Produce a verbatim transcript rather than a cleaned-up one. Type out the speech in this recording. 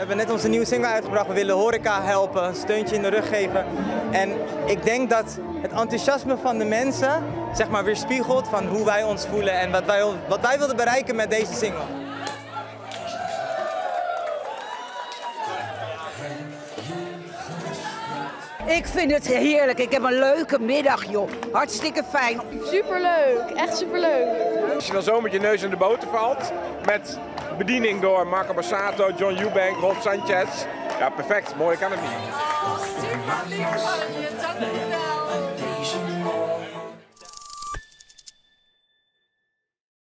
hebben net onze nieuwe single uitgebracht. We willen horeca helpen, een steuntje in de rug geven. En ik denk dat het enthousiasme van de mensen zeg maar weerspiegelt van hoe wij ons voelen en wat wij, wat wij wilden bereiken met deze single. Ik vind het heerlijk. Ik heb een leuke middag, joh. Hartstikke fijn. Superleuk, echt superleuk. Als je dan zo met je neus in de boter valt, met bediening door Marco Borsato, John Eubank, Rolf Sanchez. Ja, perfect. Mooier kan het niet. Oh, super lief van je. Dank je wel.